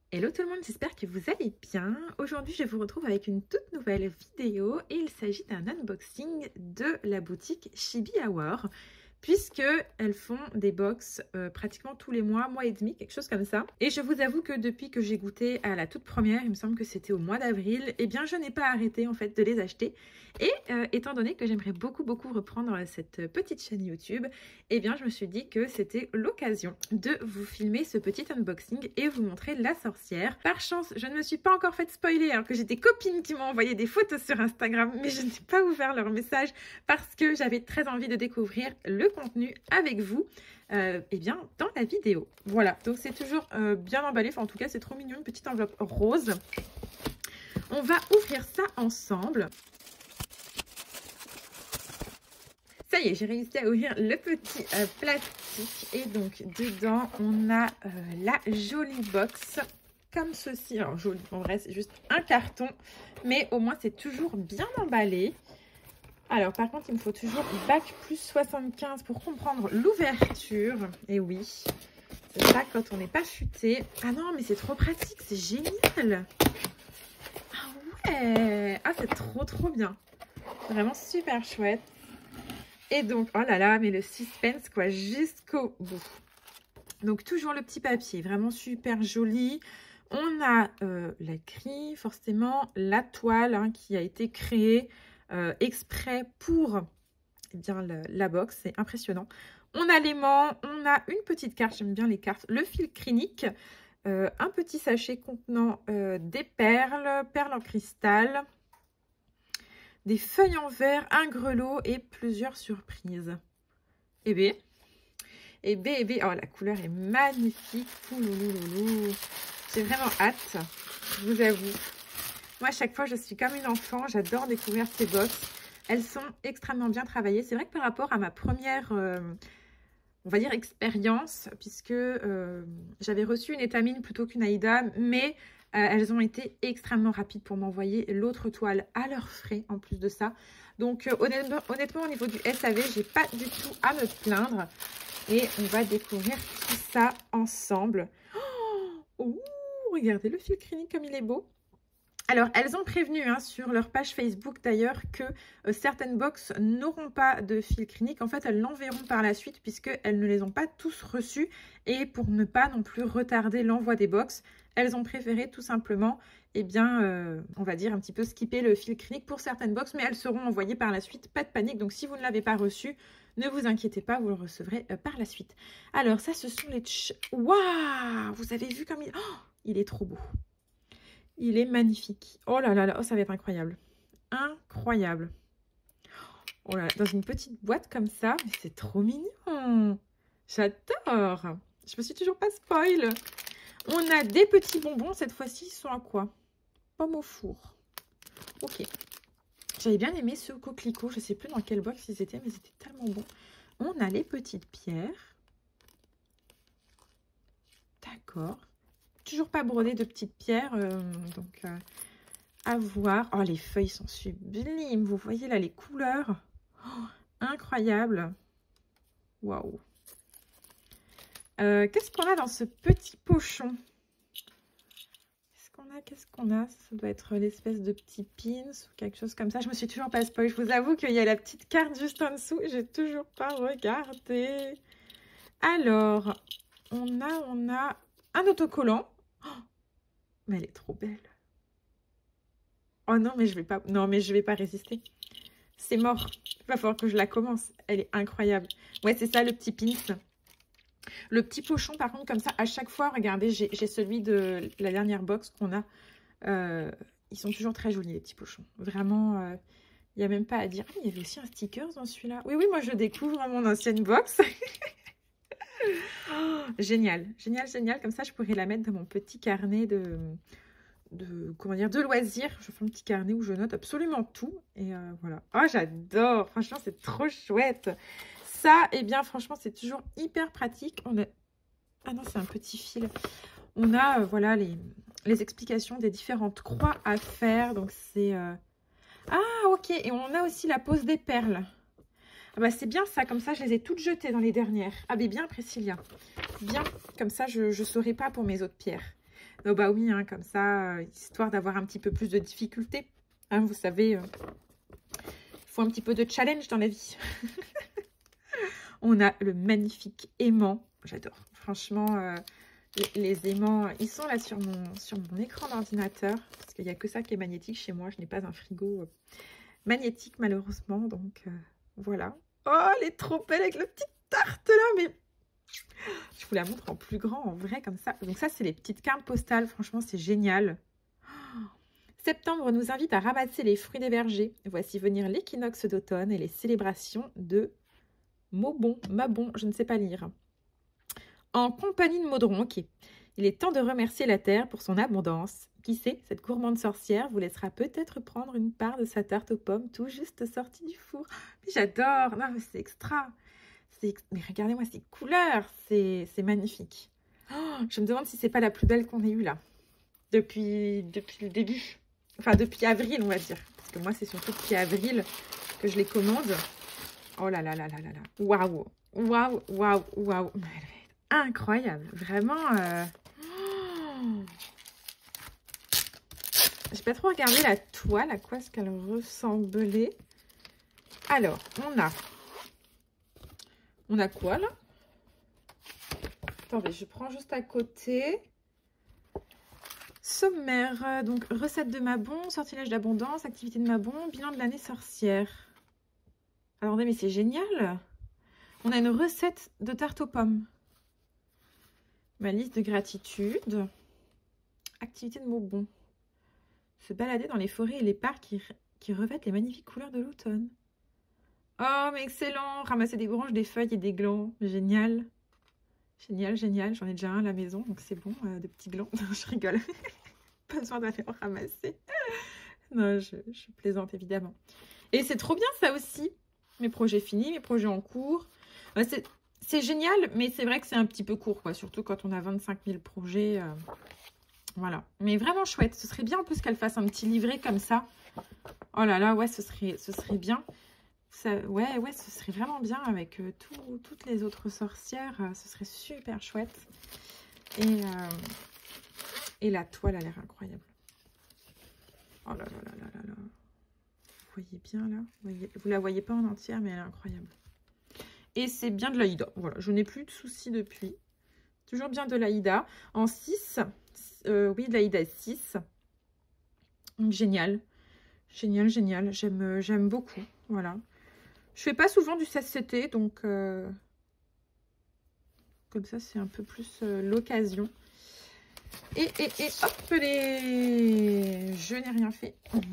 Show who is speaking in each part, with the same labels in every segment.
Speaker 1: Hello tout le monde, j'espère que vous allez bien. Aujourd'hui, je vous retrouve avec une toute nouvelle vidéo et il s'agit d'un unboxing de la boutique Chibi Hour, puisque elles font des box pratiquement tous les mois et demi, quelque chose comme ça. Et je vous avoue que depuis que j'ai goûté à la toute première, il me semble que c'était au mois d'avril, eh bien je n'ai pas arrêté en fait de les acheter. Et étant donné que j'aimerais beaucoup reprendre cette petite chaîne YouTube, eh bien je me suis dit que c'était l'occasion de vous filmer ce petit unboxing et vous montrer la sorcière. Par chance, je ne me suis pas encore fait spoiler alors que j'ai des copines qui m'ont envoyé des photos sur Instagram, mais je n'ai pas ouvert leur message parce que j'avais très envie de découvrir le contenu avec vous eh bien dans la vidéo. Voilà, donc c'est toujours bien emballé, enfin en tout cas c'est trop mignon, une petite enveloppe rose. On va ouvrir ça ensemble. Ça y est, j'ai réussi à ouvrir le petit plastique et donc dedans on a la jolie box comme ceci. Alors joli, en vrai c'est juste un carton, mais au moins c'est toujours bien emballé. Alors par contre il me faut toujours bac plus 75 pour comprendre l'ouverture. Et oui, c'est ça quand on n'est pas futé. Ah non mais c'est trop pratique, c'est génial. Ah ouais, ah c'est trop bien. Vraiment super chouette. Et donc, oh là là, mais le suspense, quoi, jusqu'au bout. Donc, toujours le petit papier, vraiment super joli. On a la grille, forcément, la toile hein, qui a été créée exprès pour eh bien, la box. C'est impressionnant. On a l'aimant, on a une petite carte, j'aime bien les cartes. Le fil clinique, un petit sachet contenant des perles en cristal. Des feuilles en verre, un grelot et plusieurs surprises. Oh la couleur est magnifique. J'ai vraiment hâte, je vous avoue. Moi, à chaque fois, je suis comme une enfant. J'adore découvrir ces box. Elles sont extrêmement bien travaillées. C'est vrai que par rapport à ma première, on va dire, expérience, puisque j'avais reçu une étamine plutôt qu'une Aïda, mais elles ont été extrêmement rapides pour m'envoyer l'autre toile à leurs frais en plus de ça. Donc honnêtement au niveau du SAV, j'ai pas du tout à me plaindre. Et on va découvrir tout ça ensemble. Oh, regardez le fil clinique comme il est beau. Alors, elles ont prévenu hein, sur leur page Facebook d'ailleurs que certaines box n'auront pas de fil clinique. En fait, elles l'enverront par la suite puisqu'elles ne les ont pas tous reçus. Et pour ne pas non plus retarder l'envoi des box, elles ont préféré tout simplement, eh bien, on va dire un petit peu skipper le fil clinique pour certaines box. Mais elles seront envoyées par la suite, pas de panique. Donc, si vous ne l'avez pas reçu, ne vous inquiétez pas, vous le recevrez par la suite. Alors, ça, ce sont les... Waouh! Vous avez vu comme il... Oh, il est trop beau. Il est magnifique. Oh là là là, oh, ça va être incroyable. Incroyable. Oh là, dans une petite boîte comme ça, mais c'est trop mignon. J'adore. Je me suis toujours pas spoil. On a des petits bonbons. Cette fois-ci, ils sont à quoi? Pomme au four. Ok. J'avais bien aimé ce coquelicot. Je sais plus dans quelle box ils étaient, mais c'était tellement bon. On a les petites pierres. D'accord. Toujours pas brodé de petites pierres, donc à voir. Oh, les feuilles sont sublimes. Vous voyez là les couleurs. Oh, incroyable. Waouh. Qu'est-ce qu'on a dans ce petit pochon? Qu'est-ce qu'on a? Ça doit être l'espèce de petit pins ou quelque chose comme ça. Je me suis toujours pas spoil. Je vous avoue qu'il y a la petite carte juste en dessous. J'ai toujours pas regardé. Alors, on a un autocollant. Oh, mais elle est trop belle. Oh non, mais je vais pas. Non, mais je vais pas résister. C'est mort. Il va falloir que je la commence. Elle est incroyable. Ouais, c'est ça le petit pins. Le petit pochon, par contre, comme ça, à chaque fois, regardez, j'ai celui de la dernière box qu'on a. Ils sont toujours très jolis, les petits pochons. Vraiment, il n'y a même pas à dire. Ah, il y avait aussi un sticker dans celui-là. Oui, moi, je découvre mon ancienne box. Oh, génial, génial. Comme ça, je pourrais la mettre dans mon petit carnet comment dire, de loisirs. Je fais un petit carnet où je note absolument tout. Et voilà. Oh, j'adore. Franchement, c'est trop chouette. Ça, eh bien, franchement, c'est toujours hyper pratique. On a... Ah non, c'est un petit fil. On a, voilà, les explications des différentes croix à faire. Donc, c'est... Ah, ok. Et on a aussi la pose des perles. Ah bah, c'est bien ça. Comme ça, je les ai toutes jetées dans les dernières. Ah, mais bien, Priscilla. Bien. Comme ça, je ne saurai pas pour mes autres pierres. Oh bah oui, hein, comme ça, histoire d'avoir un petit peu plus de difficultés. Hein, vous savez, il faut un petit peu de challenge dans la vie. On a le magnifique aimant. J'adore. Franchement, les aimants, ils sont là sur mon écran d'ordinateur. Parce qu'il n'y a que ça qui est magnétique chez moi. Je n'ai pas un frigo magnétique, malheureusement. Donc, voilà. Oh, elle est trop belle avec la petite tarte là. Mais je vous la montre en plus grand, en vrai, comme ça. Donc ça, c'est les petites cartes postales. Franchement, c'est génial. Septembre nous invite à ramasser les fruits des vergers. Voici venir l'équinoxe d'automne et les célébrations de Mabon, je ne sais pas lire. En compagnie de Maudron, ok. Il est temps de remercier la terre pour son abondance. Qui sait, cette gourmande sorcière vous laissera peut-être prendre une part de sa tarte aux pommes tout juste sortie du four. Mais j'adore, non mais c'est extra. Mais regardez-moi ces couleurs, c'est magnifique. Oh, je me demande si c'est pas la plus belle qu'on ait eue là. Depuis le début. Enfin, depuis avril, on va dire. Parce que moi, c'est surtout depuis avril que je les commande. Oh là là là là là là. Waouh. Waouh, waouh, waouh. Incroyable. Vraiment. J'ai pas trop regardé la toile, à quoi est-ce qu'elle ressemblait. Alors, on a quoi là? Attendez, je prends juste à côté. Sommaire, donc recette de Mabon, sortilège d'abondance, activité de Mabon, bilan de l'année sorcière. Alors, mais c'est génial. On a une recette de tarte aux pommes. Ma liste de gratitude. Activité de Mabon. Se balader dans les forêts et les parcs qui revêtent les magnifiques couleurs de l'automne. Oh, mais excellent! Ramasser des branches, des feuilles et des glands. Génial. Génial, génial. J'en ai déjà un à la maison, donc c'est bon, de petits glands. Je rigole. Pas besoin d'aller en ramasser. Non, je plaisante évidemment. Et c'est trop bien ça aussi. Mes projets finis, mes projets en cours. C'est génial, mais c'est vrai que c'est un petit peu court, quoi. Surtout quand on a 25 000 projets. Voilà. Mais vraiment chouette. Ce serait bien en plus qu'elle fasse un petit livret comme ça. Oh là là, ouais, ce serait bien. Ça, ouais, ce serait vraiment bien avec toutes les autres sorcières. Ce serait super chouette. Et la toile a l'air incroyable. Oh là là là là là là. Vous voyez bien là? Vous la voyez pas en entière, mais elle est incroyable. Et c'est bien de l'Aïda. Voilà, je n'ai plus de soucis depuis. Toujours bien de l'Aïda. En 6. Oui, de l'Aïda 6. Donc, génial. Génial, génial. J'aime beaucoup. Voilà. Je fais pas souvent du 16CT, donc comme ça, c'est un peu plus l'occasion. Et hop, je n'ai rien fait.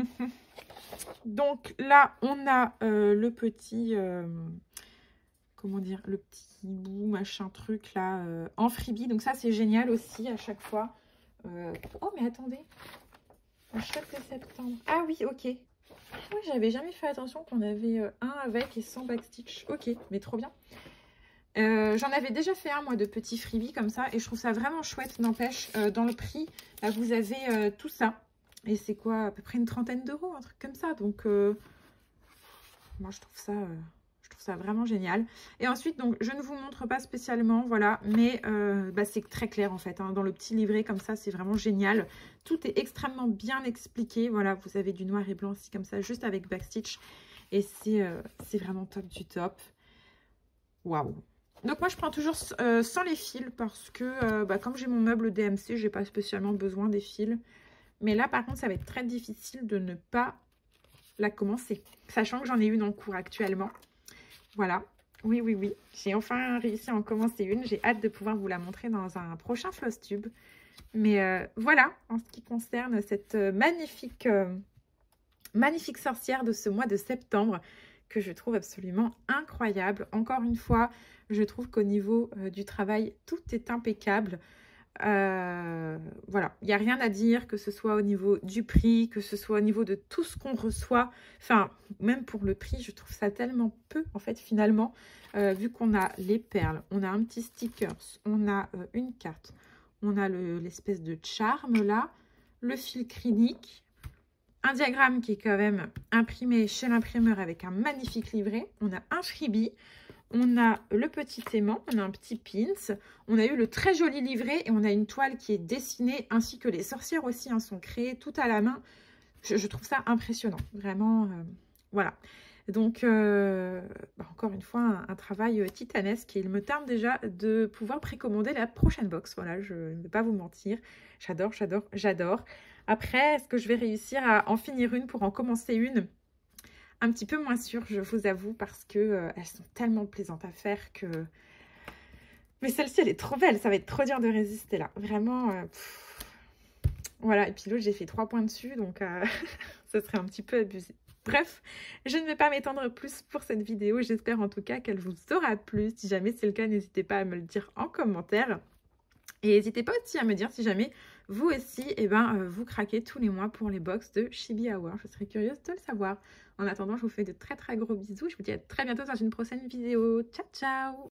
Speaker 1: Donc là, on a le petit, comment dire, le petit bout, machin truc là, en freebie. Donc ça, c'est génial aussi à chaque fois. Oh, mais attendez. Achète de septembre. Ah oui, ok. Oui, j'avais jamais fait attention qu'on avait un avec et sans backstitch. Ok, mais trop bien. J'en avais déjà fait un, moi, de petits freebies comme ça. Et je trouve ça vraiment chouette, n'empêche. Dans le prix, là, vous avez tout ça. Et c'est quoi? À peu près une trentaine d'euros, un truc comme ça. Donc, moi, je trouve ça vraiment génial. Et ensuite, donc, je ne vous montre pas spécialement, voilà. Mais c'est très clair, en fait. Hein, dans le petit livret, comme ça, c'est vraiment génial. Tout est extrêmement bien expliqué. Voilà, vous avez du noir et blanc aussi, comme ça, juste avec backstitch. Et c'est vraiment top du top. Waouh! Donc moi je prends toujours sans les fils parce que comme j'ai mon meuble DMC, j'ai pas spécialement besoin des fils. Mais là par contre ça va être très difficile de ne pas la commencer. Sachant que j'en ai une en cours actuellement. Voilà. Oui, oui, oui. J'ai enfin réussi à en commencer une. J'ai hâte de pouvoir vous la montrer dans un prochain Flosstube. Mais voilà, en ce qui concerne cette magnifique sorcière de ce mois de septembre que je trouve absolument incroyable. Encore une fois, je trouve qu'au niveau du travail, tout est impeccable. Voilà, il n'y a rien à dire, que ce soit au niveau du prix, que ce soit au niveau de tout ce qu'on reçoit. Enfin, même pour le prix, je trouve ça tellement peu, en fait, finalement, vu qu'on a les perles, on a un petit sticker, on a une carte, on a l'espèce de charme, là, le fil clinique, un diagramme qui est quand même imprimé chez l'imprimeur avec un magnifique livret. On a un freebie. On a le petit aimant, on a un petit pins, on a eu le très joli livret et on a une toile qui est dessinée, ainsi que les sorcières aussi hein, sont créées tout à la main. Je trouve ça impressionnant, vraiment, voilà. Donc, encore une fois, un travail titanesque et il me tarde déjà de pouvoir précommander la prochaine box. Voilà, je ne vais pas vous mentir, j'adore, j'adore, j'adore. Après, est-ce que je vais réussir à en finir une pour en commencer une? Un petit peu moins sûre, je vous avoue, parce que elles sont tellement plaisantes à faire que... Mais celle-ci, elle est trop belle, ça va être trop dur de résister là. Vraiment, voilà, et puis l'autre, j'ai fait 3 points dessus, donc ça serait un petit peu abusé. Bref, je ne vais pas m'étendre plus pour cette vidéo. J'espère en tout cas qu'elle vous aura plu. Si jamais c'est le cas, n'hésitez pas à me le dire en commentaire. Et n'hésitez pas aussi à me dire si jamais vous aussi, vous craquez tous les mois pour les box de Chibi Hour. Je serais curieuse de le savoir. En attendant, je vous fais de très très gros bisous. Je vous dis à très bientôt dans une prochaine vidéo. Ciao, ciao!